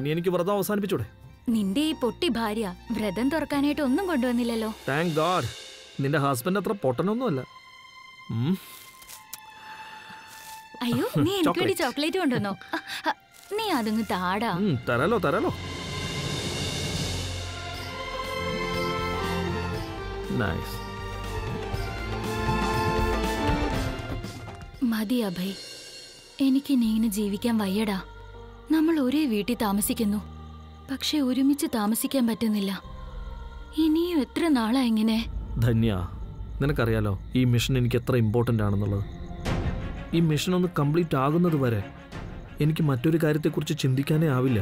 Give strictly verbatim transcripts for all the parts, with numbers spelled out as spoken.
ഇനി എനിക്ക് വ്രതം അവസാനിപ്പിച്ചൂടെ? നിന്റെ ഈ പൊട്ടി ഭാര്യ വ്രതം തുറക്കാനായിട്ട് ഒന്നും കൊണ്ടുവന്നില്ലല്ലോ. Thank God. നിന്റെ ഹസ്ബൻഡ് അത്ര പൊട്ടനൊന്നുമല്ല. അയ്യോ, നീ എനിക്ക് വേണ്ടി ചോക്ലേറ്റ് കൊണ്ടുവന്നോ? നീ അതങ്ങ് താടാ. തരാലോ തരാലോ. നൈസ്. മതി അഭയ്, എനിക്ക് നീ ഇങ്ങനെ ജീവിക്കാൻ വയ്യടാ. നമ്മൾ ഒരേ വീട്ടിൽ താമസിക്കുന്നു, പക്ഷെ ഒരുമിച്ച് താമസിക്കാൻ പറ്റുന്നില്ല. ഇനിയും എത്ര നാളാ ഇങ്ങനെ? ധന്യ, നിനക്കറിയാലോ ഈ മിഷൻ എനിക്ക് എത്ര ഇമ്പോർട്ടൻ്റ് ആണെന്നുള്ളത്. ഈ മിഷൻ ഒന്ന് കംപ്ലീറ്റ് ആകുന്നത് വരെ എനിക്ക് മറ്റൊരു കാര്യത്തെക്കുറിച്ച് ചിന്തിക്കാനേ ആവില്ല.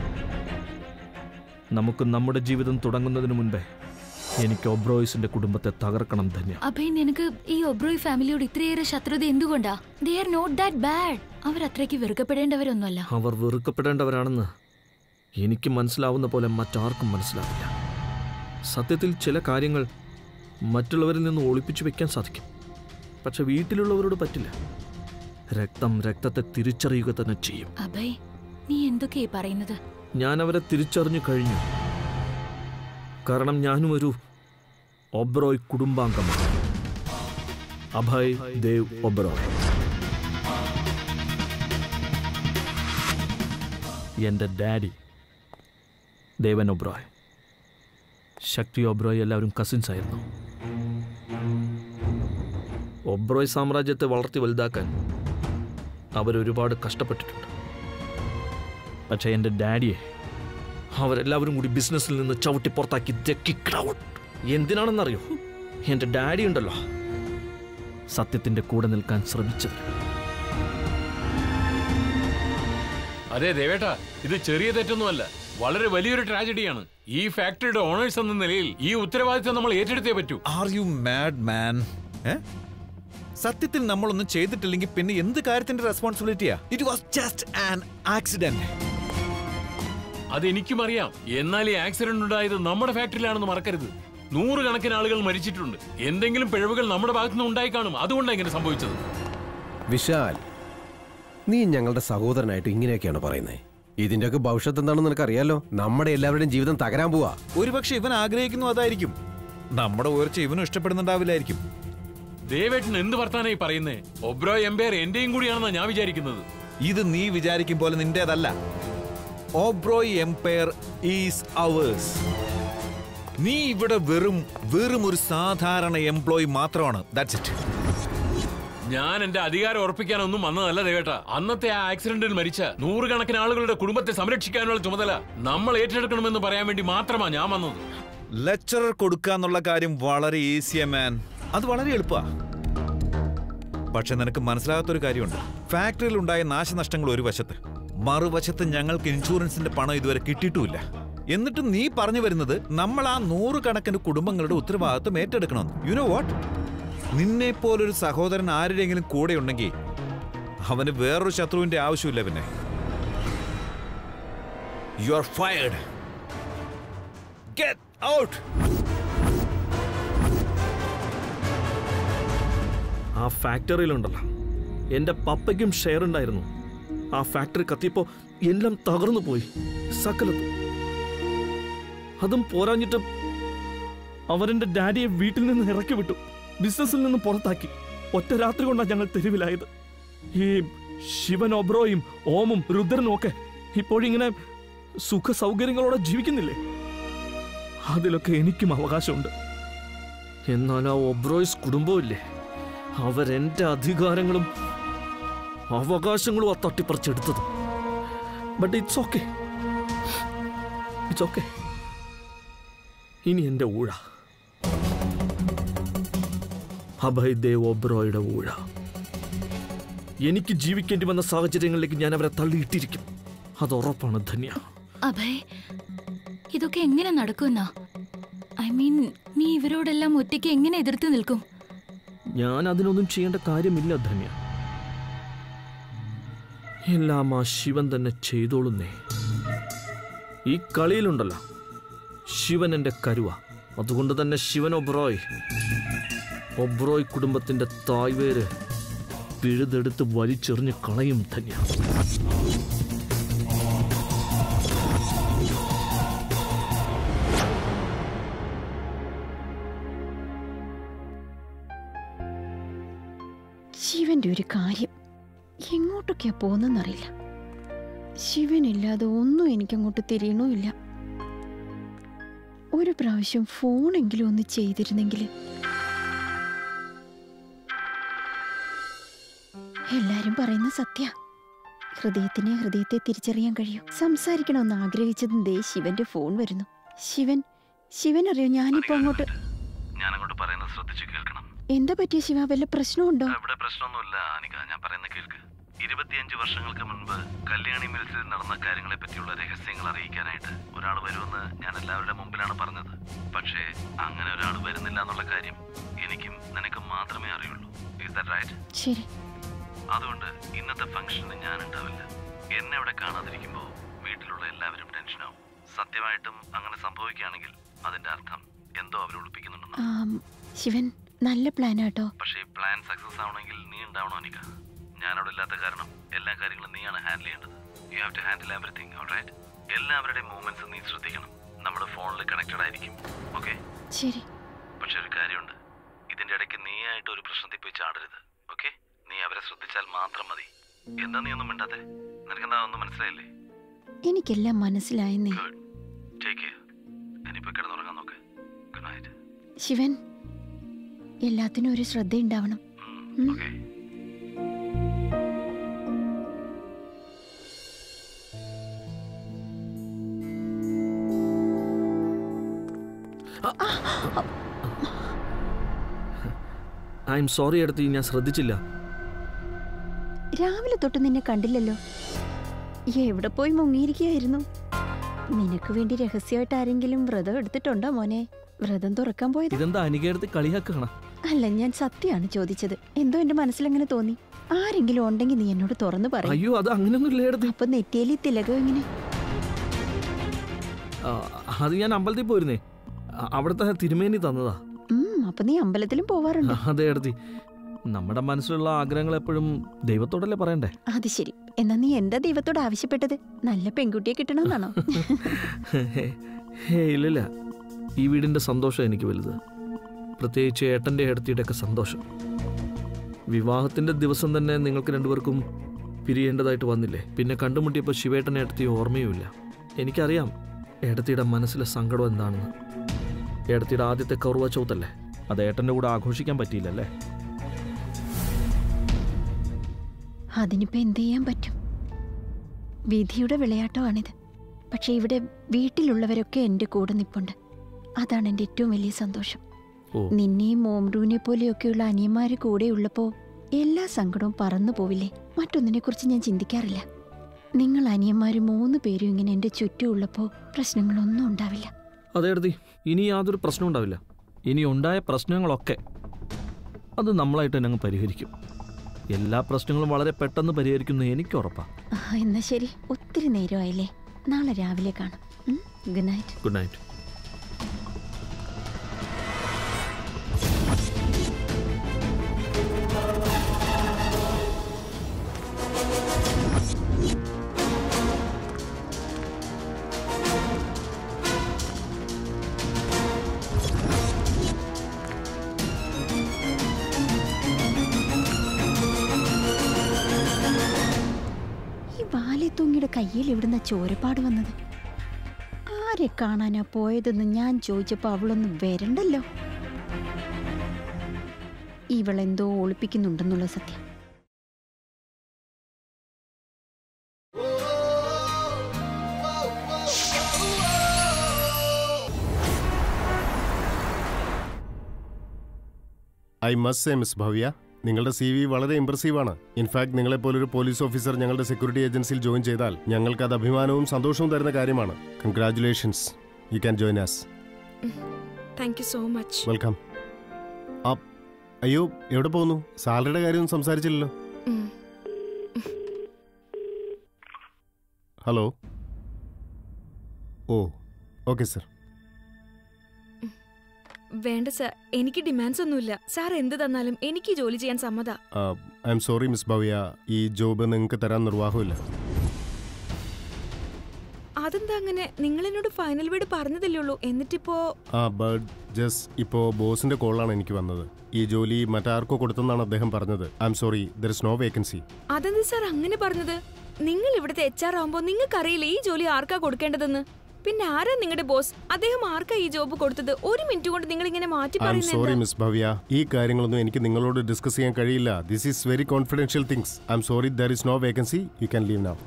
നമുക്ക് നമ്മുടെ ജീവിതം തുടങ്ങുന്നതിന് മുൻപേ എനിക്ക് ഒബ്രോയ്സിന്റെ കുടുംബത്തെ തകർക്കണം ധന്യ. അഭയ്, നിനക്ക് ഈ ഒബ്രോയ് ഫാമിലിയോട് ഇത്രയേറെ ശത്രുത എന്തുകൊണ്ടാ? They are not that bad. അവർ അത്രയ്ക്ക് വെറുക്കപ്പെടേണ്ടവരൊന്നുമല്ല. അവർ വെറുക്കപ്പെടേണ്ടവരാണെന്ന് എനിക്ക് മനസ്സിലാവുന്ന പോലെ മറ്റാർക്കും മനസ്സിലാവില്ല. സത്യത്തിൽ ചില കാര്യങ്ങൾ മറ്റുള്ളവരിൽ നിന്ന് ഒളിപ്പിച്ചു വെക്കാൻ സാധിക്കും, പക്ഷെ വീട്ടിലുള്ളവരോട് പറ്റില്ല. രക്തം രക്തത്തെ തിരിച്ചറിയുക തന്നെ ചെയ്യും. അഭയ്, നീ എന്തൊക്കെയാ പറയുന്നത്? ഞാൻ അവരെ തിരിച്ചറിഞ്ഞു കഴിഞ്ഞു. കാരണം ഞാനും ഒരു ഒബ്രോയ് കുടുംബാംഗമാണ്. അഭയ് ദേവ് ഒബ്രോയ്. എൻ്റെ ഡാഡി ദേവൻ ഒബ്രോയ്, ശക്തി ഒബ്രോയ് എല്ലാവരും കസിൻസ് ആയിരുന്നു. ഒബ്രോയ് സാമ്രാജ്യത്തെ വളർത്തി വലുതാക്കാൻ അവരൊരുപാട് കഷ്ടപ്പെട്ടിട്ടുണ്ട്. പക്ഷേ എൻ്റെ ഡാഡിയെ അവരെല്ലാവരും കൂടി ബിസിനസ്സിൽ നിന്ന് ചവിട്ടി പുറത്താക്കി. എന്തിനാണെന്നറിയോ? എൻ്റെ ഡാഡി ഉണ്ടല്ലോ, സത്യത്തിൻ്റെ കൂടെ നിൽക്കാൻ ശ്രമിച്ചത്. അതെ ദേവേട്ടാ, ഇത് ചെറിയ തെറ്റൊന്നുമല്ല, വളരെ വലിയൊരു ട്രാജഡിയാണ്. ഈ ഫാക്ടറിയുടെ ഓണേഴ്സ് എന്ന നിലയിൽ ഈ ഉത്തരവാദിത്തം നമ്മൾ ഏറ്റെടുത്തേ പറ്റൂ. Are you mad man? സത്യത്തിൽ നമ്മളൊന്നും ചെയ്തിട്ടില്ലെങ്കിൽ പിന്നെ എന്ത് കാര്യത്തിന്റെ റെസ്പോൺസിബിലിറ്റിയാ? It was just an accident. അതെനിക്കും അറിയാം. എന്നാൽ ഈ ആക്സിഡന്റ് ഉണ്ടായത് നമ്മുടെ ഫാക്ടറിയിലാണെന്ന് മറക്കരുത്. നൂറുകണക്കിന് ആളുകൾ മരിച്ചിട്ടുണ്ട്. എന്തെങ്കിലും പിഴവുകൾ നമ്മുടെ ഭാഗത്തുനിന്ന് ഉണ്ടായി കാണും. അതുകൊണ്ടാണ് ഇങ്ങനെ സംഭവിച്ചത്. വിശാൽ, നീ ഞങ്ങളുടെ സഹോദരനായിട്ട് ഇങ്ങനെയൊക്കെയാണ് പറയുന്നത്. ഇതിന്റെയൊക്കെ ഭവിഷ്യത്ത് എന്താണെന്ന് നിനക്കറിയാലോ. നമ്മുടെ എല്ലാവരുടെയും ജീവിതം തകരാൻ പോവാ. ഒരുപക്ഷെ ഇവൻ ആഗ്രഹിക്കുന്നു അതായിരിക്കും. നമ്മുടെ ഉയർച്ച ഇവനും ഇഷ്ടപ്പെടുന്നുണ്ടാവില്ലായിരിക്കും. ദേവേട്ടൻ എന്ത് വർത്താനായി പറയുന്നേ? ഒബ്രോയ് എംപയർ എന്റെയും കൂടിയാണെന്നാണ് ഞാൻ വിചാരിക്കുന്നത്. ഇത് നീ വിചാരിക്കും പോലെ നിന്റേതല്ല. Oberoi empire is ours. നീ ഇവിടെ വെറും വെറും ഒരു സാധാരണ എംപ്ലോയി മാത്രമാണ്. That's it. ഞാൻ എന്റെ അധികാരം ഉറപ്പിക്കാനൊന്നും വന്നതല്ല ദേവേട്ട. അന്നത്തെ ആ ആക്സിഡന്റിൽ മരിച്ച നൂറുകണക്കിന് ആളുകളുടെ കുടുംബത്തെ സംരക്ഷിക്കാനുള്ള ചുമതല നമ്മൾ ഏറ്റെടുക്കണമെന്ന് പറയാൻ വേണ്ടി മാത്രമാണ് ഞാൻ വന്നത്. ലെക്ചറർ കൊടുക്കാന്നുള്ള കാര്യം വളരെ ഈസിയാ മാൻ. അത് വളരെ എളുപ്പമാണ്. പക്ഷെ നിനക്ക് മനസ്സിലാകാത്തൊരു കാര്യമുണ്ട്. ഫാക്ടറിയിൽ ഉണ്ടായ നാശനഷ്ടങ്ങൾ ഒരു വശത്ത്, മറുവശത്ത് ഞങ്ങൾക്ക് ഇൻഷുറൻസിന്റെ പണം ഇതുവരെ കിട്ടിയിട്ടുമില്ല. എന്നിട്ട് നീ പറഞ്ഞു വരുന്നത് നമ്മൾ ആ നൂറുകണക്കിന് കുടുംബങ്ങളുടെ ഉത്തരവാദിത്വം ഏറ്റെടുക്കണമെന്ന്. You know what? നിന്നെ പോലൊരു സഹോദരൻ ആരുടെയെങ്കിലും കൂടെ ഉണ്ടെങ്കിൽ അവന് വേറൊരു ശത്രുവിന്റെ ആവശ്യമില്ല. പിന്നെ you are fired. Get out. ആ ഫാക്ടറിയിലുണ്ടല്ലോ, എൻ്റെ പപ്പയ്ക്കും ഷെയർ ഉണ്ടായിരുന്നു. ആ ഫാക്ടറി കത്തിയപ്പോൾ എല്ലാം തകർന്നു പോയി, സകലത്തും. അതും പോരാഞ്ഞിട്ട് അവരെൻ്റെ ഡാഡിയെ വീട്ടിൽ നിന്ന് ഇറക്കി വിട്ടു, ബിസിനസ്സിൽ നിന്ന് പുറത്താക്കി. ഒറ്റ രാത്രി കൊണ്ടാണ് ഞങ്ങൾ തെരുവിലായത്. ഈ ശിവൻ ഒബ്രോയും ഓമും രുദ്രനും ഒക്കെ ഇപ്പോഴിങ്ങനെ സുഖ സൗകര്യങ്ങളോടെ ജീവിക്കുന്നില്ലേ? അതിലൊക്കെ എനിക്കും അവകാശമുണ്ട്. എന്നാൽ ആ ഒബ്രോയ്സ് കുടുംബമില്ലേ, അവരെന്റെ അധികാരങ്ങളും അവകാശങ്ങളും ആ തട്ടിപ്പറിച്ചെടുത്തത്. But it's okay, it's okay. ഇനി എന്റെ ഊഴ, അഭയ് ദേവ് ഒബ്രോയുടെ ഊഴ. എനിക്ക് ജീവിക്കേണ്ടി വന്ന സാഹചര്യങ്ങളിലേക്ക് ഞാൻ അവരെ തള്ളിയിട്ടിരിക്കും. അത് ഉറപ്പാണ് ധന്യ. അഭയ്, ഇതൊക്കെ എങ്ങനെ നടക്കുമെന്നാ? ഐ മീൻ, നീ ഇവരോടെല്ലാം ഒറ്റയ്ക്ക് എങ്ങനെ എതിർത്ത് നിൽക്കും? ഞാൻ അതിനൊന്നും ചെയ്യേണ്ട കാര്യമില്ല ധന്യ. എല്ലാം ആ ശിവൻ തന്നെ ചെയ്തോളുന്നേ. ഈ കളിയിലുണ്ടല്ലോ, ശിവൻ എൻ്റെ കരുവ. അതുകൊണ്ട് തന്നെ ശിവൻ ഒബ്രോയ് ഒബ്രോയ് കുടുംബത്തിന്റെ തായ്വേര് പിഴുതെടുത്ത് വലിച്ചെറിഞ്ഞ് കളയും ധന്യ. ശിവന്റെ ഒരു കാര്യം എങ്ങോട്ടൊക്കെയാ പോകുന്നറിയില്ല. ശിവനില്ലാതെ ഒന്നും എനിക്കങ്ങോട്ട് തിരിയണമില്ല. ഒരു പ്രാവശ്യം ഫോണെങ്കിലും ഒന്ന് ചെയ്തിരുന്നെങ്കിൽ. എല്ലാരും പറയുന്ന സത്യ, ഹൃദയത്തിന് ഹൃദയത്തെ തിരിച്ചറിയാൻ കഴിയും. സംസാരിക്കണമെന്ന് ആഗ്രഹിച്ചതും ദേ ശിവന്റെ ഫോൺ വരുന്നു. ശിവൻ ശിവൻ അറിയോ ഞാനിപ്പോ അങ്ങോട്ട് ഞാനങ്ങോട്ട് പറയുന്നത് ശ്രദ്ധിച്ചു കേൾക്കണം. എന്താ പറ്റിയ ശിവ? വല്ല പ്രശ്നമുണ്ടോ? ഇവിടെ പ്രശ്നമൊന്നുമില്ല അനിക, ഞാൻ പറയുന്ന കേൾക്ക്. ഇരുപത്തിയഞ്ച് വർഷങ്ങൾക്ക് മുൻപ് കല്യാണി മിൽസിൽ നടന്ന കാര്യങ്ങളെ പറ്റിയുള്ള രഹസ്യങ്ങൾ അറിയിക്കാനായിട്ട് ഒരാൾ വരുമെന്ന് ഞാൻ എല്ലാവരുടെ മുമ്പിലാണ് പറഞ്ഞത്. പക്ഷേ അങ്ങനെ ഒരാൾ വരുന്നില്ല എന്നുള്ള കാര്യം എനിക്കും നിനക്കും മാത്രമേ അറിയുള്ളൂ. Is that right? ശരി. അതുകൊണ്ട് ഇന്നത്തെ ഫംഗ്ഷന് ഞാൻ ഉണ്ടാവില്ല. എന്നെ അവിടെ കാണാതിരിക്കുമ്പോൾ വീട്ടിലുള്ള എല്ലാവരും ടെൻഷനാവും. സത്യമായിട്ടും അങ്ങനെ സംഭവിക്കുകയാണെങ്കിൽ അതിന്റെ അർത്ഥം എന്തോ അവർ ഒളിപ്പിക്കുന്നുണ്ടെന്നാണ്. ശിവൻ നല്ല പ്ലാനാട്ടോ. പക്ഷേ ഈ പ്ലാൻ സക്സസ് ആവണമെങ്കിൽ നീ ഉണ്ടാവണോ അനിക? ഞാനവിടെ ഇല്ലാത്ത കാരണം എല്ലാ കാര്യങ്ങളും നീയാണ് ഹാൻഡിൽ ചെയ്യേണ്ടത്. You have to handle everything, all right? എല്ലാവരുടെയും മൂവ്മെന്റ്സ് നീ ശ്രദ്ധിക്കണം. നമ്മൾ ഫോണിൽ കണക്റ്റഡ് ആയിരിക്കും, ഓക്കെ? ശരി. പക്ഷെ ഒരു കാര്യമുണ്ട്, ഇതിന്റെ ഇടയ്ക്ക് നീ ആയിട്ട് ഒരു പ്രശ്നത്തിൽ പോയി ചാടരുത്, ഓക്കെ? നീ അവരെ ശ്രദ്ധിച്ചാൽ മാത്രം മതി. എന്താ നീ ഒന്നും മിണ്ടാത്തെ? നിനക്കെന്താ ഒന്നും മനസ്സിലായില്ലേ? എനിക്കെല്ലാം മനസ്സിലായെന്നേ. Good, take care. ഇനിയിപ്പോ കിടന്നുറങ്ങാൻ നോക്ക്. Good night. ശിവൻ, എല്ലാത്തിനും ഒരു ശ്രദ്ധ ഉണ്ടാവണം. ഓക്കെ. ഐ എം സോറി എടുത്ത്, ഞാൻ ശ്രദ്ധിച്ചില്ല. രാവിലെ തൊട്ട് നിന്നെ കണ്ടില്ലല്ലോ. എവിടെ പോയി മുങ്ങിയിരിക്കുകയായിരുന്നു? നിനക്ക് വേണ്ടി രഹസ്യമായിട്ട് ആരെങ്കിലും വ്രതം എടുത്തിട്ടുണ്ടോ മോനെ? വ്രതം തുറക്കാൻ പോയത്? ഇതെന്താ അനികയെടുത്ത് കളിയാക്കണം? അല്ല, ഞാൻ സത്യമാണ് ചോദിച്ചത്. എന്തോ എന്റെ മനസ്സിലങ്ങനെ തോന്നി. ആരെങ്കിലും ഉണ്ടെങ്കിൽ നീ എന്നോട് തുറന്നു പറയും. അയ്യോ, അത് അങ്ങനെയൊന്നും ഇല്ല. അപ്പൊ നെറ്റിയേലി തിലകം എങ്ങനെ? അത് ഞാൻ അമ്പലത്തിൽ പോയിരുന്നേ, അവിടുത്തെ തിരുമേനി തന്നതാ. അപ്പൊ നീ അമ്പലത്തിലും പോവാറുണ്ട്? അതെ എടുത്തി, നമ്മുടെ മനസ്സിലുള്ള ആഗ്രഹങ്ങൾ എപ്പോഴും ദൈവത്തോടല്ലേ പറയണ്ടേ? അത് ശരി. എന്നാ നീ എന്താ ദൈവത്തോട് ആവശ്യപ്പെട്ടത്? നല്ല പെൺകുട്ടിയെ കിട്ടണമെന്നാണോ? ഹേ ഇല്ലില്ല, ഈ വീടിന്റെ സന്തോഷം എനിക്ക് വലുത്. പ്രത്യേകിച്ച് ഏട്ടൻ്റെ ഏടത്തിയുടെ ഒക്കെ സന്തോഷം. വിവാഹത്തിന്റെ ദിവസം തന്നെ നിങ്ങൾക്ക് രണ്ടുപേർക്കും പിരിയേണ്ടതായിട്ട് വന്നില്ലേ? പിന്നെ കണ്ടുമുട്ടിയപ്പോൾ ശിവേട്ടൻ ഏടത്തി ഓർമ്മയുമില്ല. എനിക്കറിയാം ഏടത്തിയുടെ മനസ്സിലെ സങ്കടം എന്താണെന്ന്. ഏടത്തിയുടെ ആദ്യത്തെ കറുവ ചൗത്തല്ലേ, അത് ഏട്ടൻ്റെ കൂടെ ആഘോഷിക്കാൻ പറ്റിയില്ലല്ലേ? അതിനിപ്പോ എന്ത് ചെയ്യാൻ പറ്റും? വിധിയുടെ വിളയാട്ടമാണിത്. പക്ഷെ ഇവിടെ വീട്ടിലുള്ളവരൊക്കെ എൻ്റെ കൂടെ നിൽപ്പുണ്ട്. അതാണ് എൻ്റെ ഏറ്റവും വലിയ സന്തോഷം. നിന്നെയും മോംറൂനെ പോലെയൊക്കെയുള്ള അനിയന്മാര് കൂടെ ഉള്ളപ്പോ എല്ലാ സങ്കടവും പറന്നു പോവില്ലേ? മറ്റൊന്നിനെ കുറിച്ച് ഞാൻ ചിന്തിക്കാറില്ല. നിങ്ങൾ അനിയന്മാര് മൂന്ന് പേരും ഇങ്ങനെ എൻ്റെ ചുറ്റും ഉള്ളപ്പോ പ്രശ്നങ്ങളൊന്നും ഉണ്ടാവില്ല. അതെ എടുത്തി, ഇനി യാതൊരു പ്രശ്നവും ഉണ്ടാവില്ല. ഇനി ഉണ്ടായ പ്രശ്നങ്ങളൊക്കെ അത് നമ്മളായിട്ട് തന്നെ അങ്ങ് പരിഹരിക്കും. എല്ലാ പ്രശ്നങ്ങളും വളരെ പെട്ടെന്ന് പരിഹരിക്കുന്നു എനിക്ക് ഉറപ്പാ. എന്നാ ശരി, ഒത്തിരി നേരമായില്ലേ? നാളെ രാവിലെ കാണാം. Good night. Good night. തൂങ്ങിയുടെ കയ്യിൽ ഇവിടുന്ന ചോരപ്പാട് വന്നത്? ആരെ കാണാനാ പോയതെന്ന് ഞാൻ ചോദിച്ചപ്പോ അവളൊന്നും വരണ്ടല്ലോ. ഇവളെന്തോ ഒളിപ്പിക്കുന്നുണ്ടെന്നുള്ള സത്യം. I must say miss Bhavya, നിങ്ങളുടെ സി വി വളരെ ഇംപ്രസീവാണ്. ഇൻഫാക്ട് നിങ്ങളെപ്പോലൊരു പോലീസ് ഓഫീസർ ഞങ്ങളുടെ സെക്യൂരിറ്റി ഏജൻസിയിൽ ജോയിൻ ചെയ്താൽ ഞങ്ങൾക്ക് അത് അഭിമാനവും സന്തോഷവും തരുന്ന കാര്യമാണ്. Congratulations, you can join us. Thank you so much. Welcome. അയ്യോ, എവിടെ പോകുന്നു? സാലറിയുടെ കാര്യം സംസാരിച്ചില്ലല്ലോ. ഹലോ. Oh okay sir. വേണ്ട സാർ, എനിക്ക് ഡിമാൻഡ്സ് ഒന്നുമില്ല. സാർ എന്ത് തന്നാലും എനിക്ക് ജോലി ചെയ്യാൻ സമ്മതാ. I'm sorry miss Bhavya, ഈ ജോബ് നിങ്ങൾക്ക് തരാൻ നിർവാഹമില്ല. അതെന്താ അങ്ങനെ? നിങ്ങൾ എന്നോട് ഫൈനൽ വേർഡ് പറഞ്ഞതല്ലേ ഉള്ളൂ, എന്നിട്ടിപ്പോ? ആ ബട്ട് ജസ്റ്റ് ഇപ്പോ ബോസിന്റെ കോളാണ് എനിക്ക് വന്നത്. ഈ ജോലി മറ്റാർക്കോ കൊടുത്തെന്നാണ് അദ്ദേഹം പറഞ്ഞത്. I'm sorry, there is no vacancy. അതെന്താ സാർ അങ്ങനെ പറഞ്ഞത്? നിങ്ങൾ ഇവിടുത്തെ എച്ച് ആർ ആവുമ്പോ നിങ്ങൾക്ക് അറിയില്ല ഈ ജോലി ആർക്കാ കൊടുക്കേണ്ടതെന്ന്. പിന്നെ ആരാ നിങ്ങളുടെ ബോസ്? അദ്ദേഹം ആർക്കാ ഈ ജോബ് കൊടുത്തത്? ഒരു മിനിറ്റ് കൊണ്ട് നിങ്ങൾ ഇങ്ങനെ മാറ്റി ഐ എം സോറി പറയുന്നത്? മിസ് ഭവ്യ, ഈ കാര്യങ്ങളൊന്നും എനിക്ക് നിങ്ങളോട് ഡിസ്കസ് ചെയ്യാൻ കഴിയില്ല. This is very confidential things. I'm sorry, there is no vacancy. You can leave now.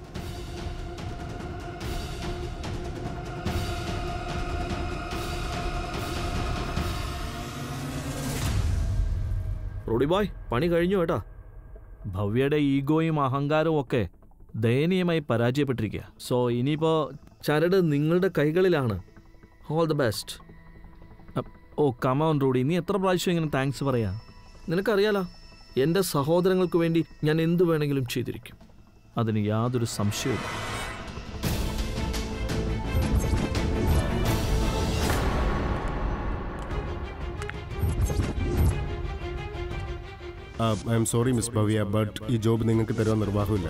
Rowdy boy, പണി കഴിഞ്ഞു കേട്ടാ. ഭവ്യയുടെ ഈഗോയും അഹങ്കാരവും ഒക്കെ ദയനീയമായി പരാജയപ്പെട്ടിരിക്കുക. സോ ഇനിയിപ്പോ ചരട് നിങ്ങളുടെ കൈകളിലാണ്. All the best. Oh come on rowdy, നീ എത്ര പ്രാവശ്യം ഇങ്ങനെ താങ്ക്സ് പറയാ? നിനക്കറിയാലോ, എൻ്റെ സഹോദരങ്ങൾക്ക് വേണ്ടി ഞാൻ എന്തു വേണമെങ്കിലും ചെയ്തിരിക്കും. അതിന് യാതൊരു സംശയവും. I'm sorry miss Bhavya, but ഈ ജോബ് നിങ്ങൾക്ക് തരുവാൻ നിർവാഹമില്ല.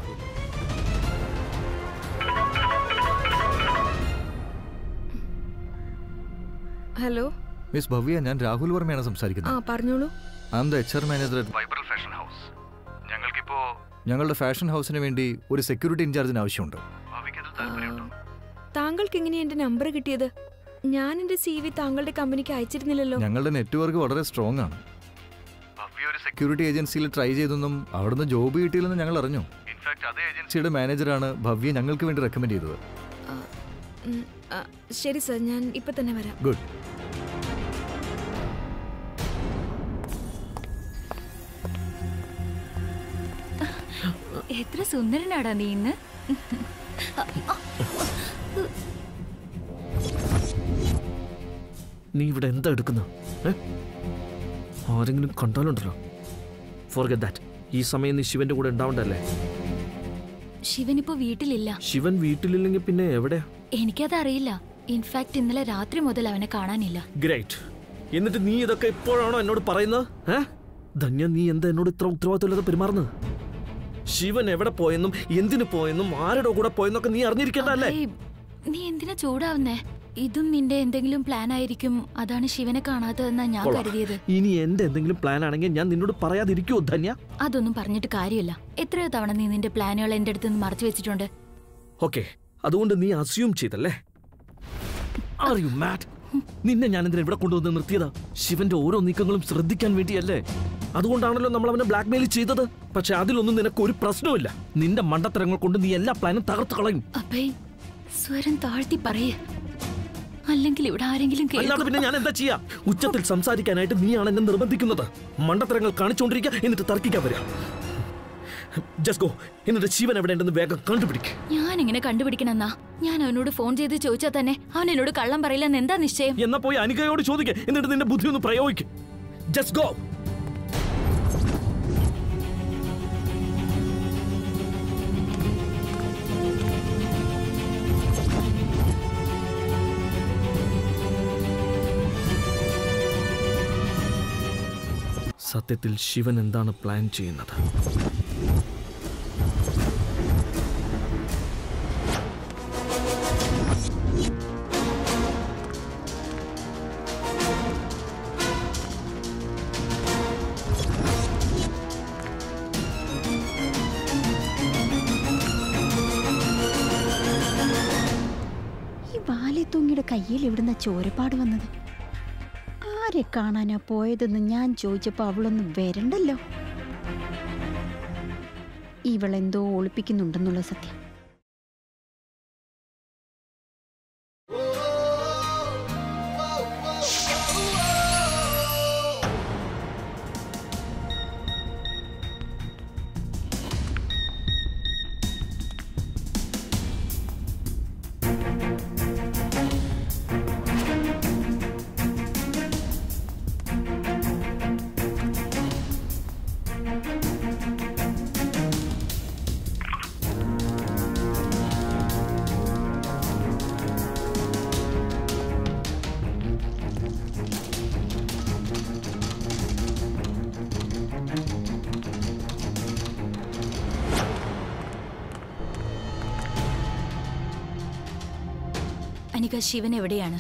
ഹലോ മിസ് ഭവ്യ, ഞാൻ രാഹുൽ വർമ്മയാണ് ആ സംസാരിക്കുന്നത്. പറഞ്ഞോളൂ. I am the H R manager at Vibral fashion house. ഞങ്ങൾക്കിപ്പോ ഞങ്ങളുടെ ഫാഷൻ ഹൗസിന് വേണ്ടി ഒരു സെക്യൂരിറ്റി ഇൻചാർജിന് ആവശ്യമുണ്ട്. ഭവിക്കത് താല്പര്യമുണ്ടോ? താങ്കൾക്ക് എങ്ങനെയാ എന്റെ നമ്പർ കിട്ടിയത്? ഞാൻ എന്റെ സി വി താങ്കളുടെ കമ്പനിക്ക് അയച്ചിരുന്നില്ലല്ലോ. ഞങ്ങളുടെ നെറ്റ്വർക്ക് വളരെ സ്ട്രോങ് ആണ്. ഭവ്യ ഒരു സെക്യൂരിറ്റി ഏജൻസിയിൽ ട്രൈ ചെയ്തെന്നും അവിടുന്ന് ജോബ് കിട്ടിയില്ലെന്ന് ഞങ്ങൾ അറിഞ്ഞു. ഇൻഫാക്ട് അതേ ഏജൻസി ഏജൻസിയുടെ മാനേജറാണ് ഭവ്യ ഞങ്ങൾക്ക് വേണ്ടി റെക്കമെൻഡ് ചെയ്തത്. ഉം, ആ, ശരി സർ, ഞാൻ ഇപ്പൊ തന്നെ വരാം. ഗുഡ്. എത്ര സുന്ദരനാടാ നീ ഇന്ന്. നീ ഇവിടെ എന്താ എടുക്കുന്ന? ആരെങ്കിലും കണ്ടാലുണ്ടല്ലോ, ഫോർഗെറ്റ് ദാറ്റ്. ഈ സമയം നീ ശിവന്റെ കൂടെ ഉണ്ടാവണ്ടല്ലേ? ശിവൻ ഇപ്പോ വീട്ടിലില്ല. ശിവൻ വീട്ടിലില്ലെങ്കിൽ പിന്നെ എവിടെയാ? എനിക്കതറിയില്ല. ഇൻഫാക്ട് ഇന്നലെ രാത്രി മുതൽ അവനെ കാണാനില്ല. ഗ്രേറ്റ്. എന്നിട്ട് നീ ഇതൊക്കെ ഇപ്പോഴാണോ എന്നോട് പറയുന്നത്? ഏ ധന്യ, നീ എന്താ എന്നോട് ഇത്ര ഉത്തരവാദിത്തമില്ലാതെ പെരുമാറുന്നത്? ശിവൻ എവിടെ പോയെന്നും എന്തിനു പോയെന്നും ആരുടെ കൂടെ പോയെന്നൊക്കെ നീ അറിഞ്ഞിരിക്കേണ്ടല്ലേ? അഭയ്, നീ എന്തിനാ ചൂടാവുന്നേ? ഇതും നിന്റെ എന്തെങ്കിലും പ്ലാൻ ആയിരിക്കും. അതാണ് ശിവനെ കാണാത്തതെന്നാ ഞാൻ കരുതിയത്. ഇനി എന്റെ എന്തെങ്കിലും പ്ലാൻ ആണെങ്കിൽ ഞാൻ നിന്നോട് പറയാതിരിക്കുവോ ധന്യ? അതൊന്നും പറഞ്ഞിട്ട് കാര്യമില്ല. എത്രയോ തവണ നീ നിന്റെ പ്ലാനുകൾ എന്റെ അടുത്ത് നിന്ന് മറച്ചു വെച്ചിട്ടുണ്ട്. ഓക്കെ, അതുകൊണ്ട് നീ അസ്യൂം ചെയ്തല്ലേ? Are you mad? നിന്നെ ഞാൻ എന്തിനാ ഇവിടെ കൊണ്ടുവന്ന് നിർത്തിയതാ? ശിവന്റെ ഓരോ നീക്കങ്ങളും ശ്രദ്ധിക്കാൻ വേണ്ടിയല്ലേ? അതുകൊണ്ടാണല്ലോ നമ്മൾ അവനെ ബ്ലാക്ക് മെയിൽ ചെയ്തത്. പക്ഷെ അതിലൊന്നും നിനക്ക് ഒരു പ്രശ്നവുമില്ല. നിന്റെ മണ്ടത്തരങ്ങൾ കൊണ്ട് നീ എല്ലാ പ്ലാനും തകർത്ത് കളയും. അഭയ്, സ്വരം താഴ്ത്തി പറയേ, അല്ലെങ്കിൽ ഇവിടെ ആരെങ്കിലും അല്ലാതെ പിന്നെ ഞാൻ എന്താ ചെയ്യാ? ഉച്ചത്തിൽ സംസാരിക്കാനായിട്ട് നീയാണ് എന്നെ നിർബന്ധിക്കുന്നത്. മണ്ടത്തരങ്ങൾ കാണിച്ചുകൊണ്ടിരിക്കുക, എന്നിട്ട് തർക്കിക്കാൻ വരിക. Just go. എന്നിട്ട് ശിവൻ എവിടെ ഉണ്ടെന്ന് വേഗം കണ്ടുപിടിക്കുക. ഞാൻ എങ്ങനെ കണ്ടുപിടിക്കണമെന്നാ? ഞാൻ അവനോട് ഫോൺ ചെയ്ത് ചോദിച്ചാൽ തന്നെ അവൻ എന്നോട് കള്ളം പറയില്ലെന്ന് എന്താ നിശ്ചയം? എന്നാ പോയി അനികയോട് ചോദിക്കുക, എന്നിട്ട് നിന്റെ ബുദ്ധി ഒന്ന് പ്രയോഗിക്കും. Just go. സത്യത്തിൽ ശിവൻ എന്താണ് പ്ലാൻ ചെയ്യുന്നത്? ഈ വാലിത്തൂങ്ങിയുടെ കയ്യിൽ ഇവിടുന്ന ചോരപ്പാട് വന്നത്? ആരെ കാണാനാ പോയതെന്ന് ഞാൻ ചോദിച്ചപ്പോ അവളൊന്നും വരണ്ടല്ലോ. ഇവളെന്തോ ഒളിപ്പിക്കുന്നുണ്ടെന്നുള്ള സത്യം. അനിക, ശിവൻ എവിടെയാണ്?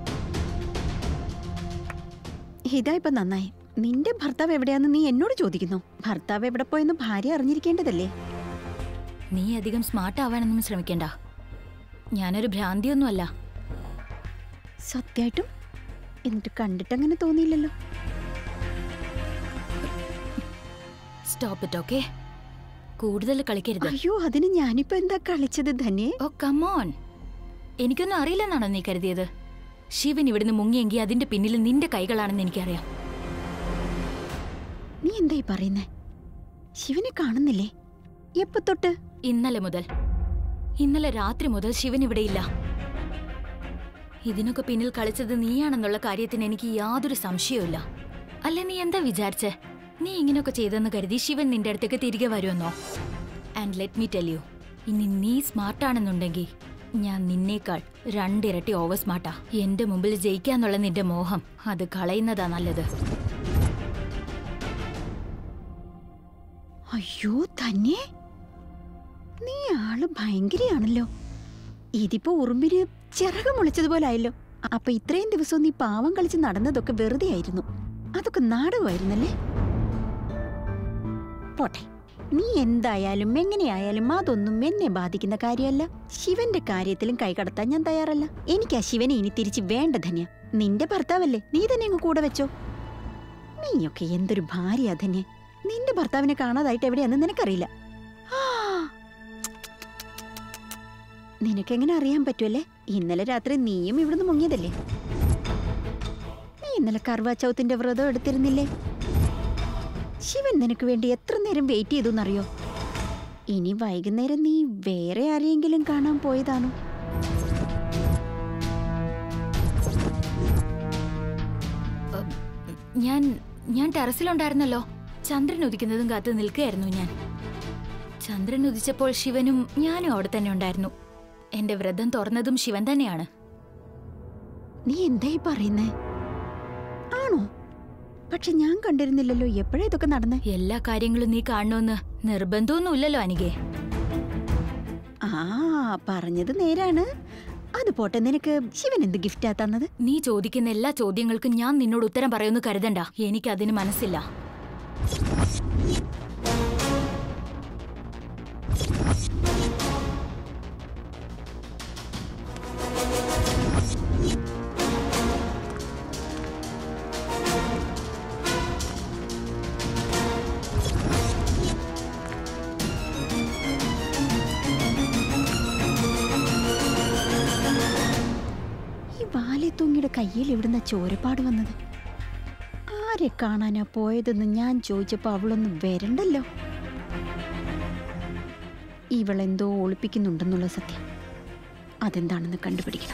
ഇതാ ഇപ്പൊ നന്നായി. നിന്റെ ഭർത്താവ് എവിടെയാന്ന് നീ എന്നോട് ചോദിക്കുന്നു. ഭർത്താവ് എവിടെ പോയെന്ന് ഭാര്യ അറിഞ്ഞിരിക്കേണ്ടതല്ലേ? നീ അധികം സ്മാർട്ട് ആവാനൊന്നും ശ്രമിക്കണ്ട. ഞാനൊരു ഭ്രാന്തിയൊന്നുമല്ല. സത്യമായിട്ടും? എന്നിട്ട് കണ്ടിട്ടങ്ങനെ തോന്നിയില്ലല്ലോ. Stop it, okay? കൂടുതൽ കളിക്കരുത്. അയ്യോ, അതിന് ഞാനിപ്പോ എന്താ കളിച്ചത് ധന്യേ? ഓ കമോൺ, എനിക്കൊന്നും അറിയില്ലെന്നാണോ നീ കരുതിയത്? ശിവൻ ഇവിടുന്ന് മുങ്ങിയെങ്കിൽ അതിന്റെ പിന്നിൽ നിന്റെ കൈകളാണെന്ന് എനിക്കറിയാം. നീ എന്തായി പറയുന്നേ? ശിവനെ കാണുന്നില്ലേ? എപ്പോ തൊട്ട്? ഇന്നലെ മുതൽ. ഇന്നലെ രാത്രി മുതൽ ശിവൻ ഇവിടെയില്ല. ഇതിനൊക്കെ പിന്നിൽ കളിച്ചത് നീയാണെന്നുള്ള കാര്യത്തിന് എനിക്ക് യാതൊരു സംശയവുമില്ല. അല്ല, നീ എന്താ വിചാരിച്ചേ? നീ ഇങ്ങനെയൊക്കെ ചെയ്തെന്ന് കരുതി ശിവൻ നിന്റെ അടുത്തേക്ക് തിരികെ വരുമെന്നോ? And let me tell you, ഇനി നീ സ്മാർട്ടാണെന്നുണ്ടെങ്കിൽ ഞാൻ നിന്നേക്കാൾ രണ്ടിരട്ടി ഓവർ സ്മാർട്ടാ. എന്റെ മുമ്പിൽ ജയിക്കാന്നുള്ള നിന്റെ മോഹം അത് കളയുന്നതാ നല്ലത്. അയ്യോ തന്നെ, നീ ആള് ഭയങ്കരയാണല്ലോ. ഇതിപ്പോ ഉറുമ്പിന് ചിറക് മുളച്ചതുപോലെ ആയല്ലോ. അപ്പൊ ഇത്രയും ദിവസവും നീ പാവം കളിച്ച് നടന്നതൊക്കെ വെറുതെ ആയിരുന്നു. അതൊക്കെ നാടകമായിരുന്നല്ലേ? പോട്ടെ, നീ എന്തായാലും എങ്ങനെയായാലും അതൊന്നും എന്നെ ബാധിക്കുന്ന കാര്യമല്ല. ശിവന്റെ കാര്യത്തിലും കൈകടത്താൻ ഞാൻ തയ്യാറല്ല. എനിക്ക് ആ ശിവനെ ഇനി തിരിച്ച് വേണ്ട ധന്യ. നിന്റെ ഭർത്താവല്ലേ, നീ തന്നെ അങ്ങ് കൂടെ വെച്ചോ. നീയൊക്കെ എന്തൊരു ഭാര്യ ധന്യ. നിന്റെ ഭർത്താവിനെ കാണാതായിട്ട് എവിടെയാന്ന് നിനക്കറിയില്ല. നിനക്കെങ്ങനെ അറിയാൻ പറ്റുമല്ലേ? ഇന്നലെ രാത്രി നീയും ഇവിടുന്ന് മുങ്ങിയതല്ലേ? നീ ഇന്നലെ കർവാ ചൗത്തിന്റെ വ്രതം എടുത്തിരുന്നില്ലേ? ശിവൻ നിനക്ക് വേണ്ടി എത്ര നേരം വെയിറ്റ് ചെയ്തു എന്നറിയോ? ഇനി വൈകുന്നേരം നീ വേറെ ആരെയെങ്കിലും കാണാൻ പോയതാണോ? ഞാൻ ഞാൻ ടെറസിലുണ്ടായിരുന്നല്ലോ. ചന്ദ്രൻ ഉദിക്കുന്നതും കാത്തു നിൽക്കുകയായിരുന്നു ഞാൻ. ചന്ദ്രൻ ഉദിച്ചപ്പോൾ ശിവനും ഞാനും അവിടെ തന്നെ ഉണ്ടായിരുന്നു. എന്റെ വ്രതം തുറന്നതും ശിവൻ തന്നെയാണ്. നീ എന്തായി പറയുന്നേ? ആണോ? പക്ഷെ ഞാൻ കണ്ടിരുന്നില്ലല്ലോ. എപ്പോഴാ ഇതൊക്കെ നടന്നേ? എല്ലാ കാര്യങ്ങളും നീ കാണണമെന്ന് നിർബന്ധമൊന്നുമില്ലല്ലോ അനികേ. ആ, പറഞ്ഞത് നേരാണ്. അത് പോട്ടെ, നിനക്ക് ശിവൻ എന്ത് ഗിഫ്റ്റാ തന്നത്? നീ ചോദിക്കുന്ന എല്ലാ ചോദ്യങ്ങൾക്കും ഞാൻ നിന്നോട് ഉത്തരം പറയുമെന്ന് കരുതണ്ട. എനിക്കതിന് മനസ്സില്ല. വാലെത്തൂങ്ങിയുടെ കയ്യിൽ ഇവിടുന്ന ചോരപ്പാട് വന്നത്? ആരെ കാണാനാ പോയതെന്ന് ഞാൻ ചോദിച്ചപ്പോ അവളൊന്നും വരണ്ടല്ലോ. ഇവളെന്തോ ഒളിപ്പിക്കുന്നുണ്ടെന്നുള്ള സത്യം. അതെന്താണെന്ന് കണ്ടുപിടിക്കണം.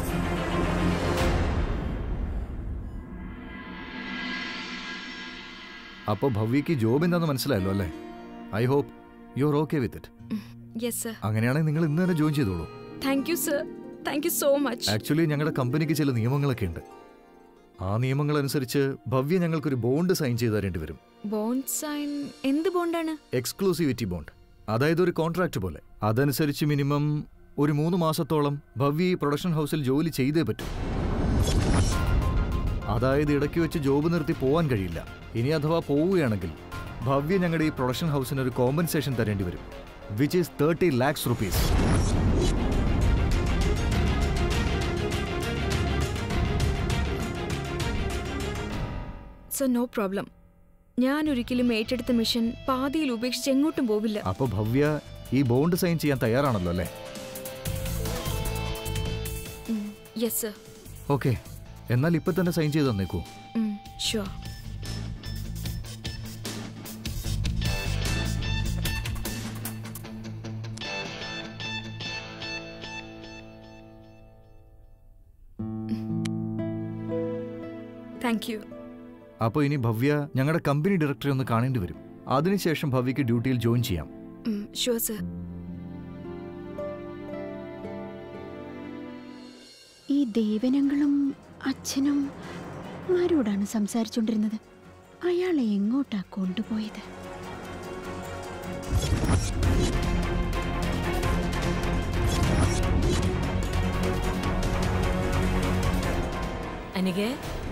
അപ്പൊ ഭവ്യക്ക് ജോബ് എന്താന്ന് മനസ്സിലായല്ലോ അല്ലേ? I hope you are okay with it. Yes sir. അങ്ങനെയാണെങ്കിൽ നിങ്ങൾ ഇന്ന് തന്നെ ജോയിൻ ചെയ്തോളൂ. Thank you sir. Thank you so much. Actually ഞങ്ങളുടെ കമ്പനിക്ക് ചില നിയമങ്ങളൊക്കെ ഉണ്ട്. ആ നിയമങ്ങൾ അനുസരിച്ച് ഭവ്യ ഞങ്ങൾക്കൊരു ബോണ്ട് സൈൻ ചെയ്ത് തരേണ്ടി വരും. Bond sign? എന്ത് ബോണ്ടാണ്? Exclusivity bond. അതായത് ഒരു കോൺട്രാക്ട് പോലെ. അതനുസരിച്ച് മിനിമം ഒരു മൂന്ന് മാസത്തോളം ഭവ്യ ഈ പ്രൊഡക്ഷൻ ഹൗസിൽ ജോലി ചെയ്തേ പറ്റൂ. അതായത് ഇടയ്ക്ക് വെച്ച് ജോബ് നിർത്തി പോവാൻ കഴിയില്ല. ഇനി അഥവാ പോവുകയാണെങ്കിൽ ഭവ്യ ഞങ്ങളുടെ ഈ പ്രൊഡക്ഷൻ ഹൗസിന് ഒരു കോമ്പൻസേഷൻ തരേണ്ടി വരും, which is thirty lakhs rupees. So no problem. ഞാൻ ഒരിക്കലും ഏറ്റെടുത്ത മിഷൻ പാതിയിൽ ഉപേക്ഷിച്ച് എങ്ങോട്ടും പോവില്ല. അപ്പൊ ഭവ്യ ഈ ബോണ്ട് സൈൻ ചെയ്യാൻ തയ്യാറാണല്ലോ അല്ലേ? Yes sir. ഓക്കെ, എന്നാൽ ഇപ്പൊ തന്നെ സൈൻ ചെയ്ത് തന്നേക്കൂ. ഷുവർ. Thank you. അപ്പോൾ ഇനി ഭവ്യ ഞങ്ങളുടെ കമ്പനി ഡയറക്ടറെ ഒന്ന് കാണേണ്ടി വരും. അതിനുശേഷം ഭവ്യക്ക് ഡ്യൂട്ടിയിൽ ജോയിൻ ചെയ്യാം. Sure sir. ഈ ദേവനങ്ങളും അച്ഛനും ആരോടാണ് സംസാരിച്ചുകൊണ്ടിരുന്നത്? അയാളെ എങ്ങോട്ടാ കൊണ്ടുപോയത്? ജാനകി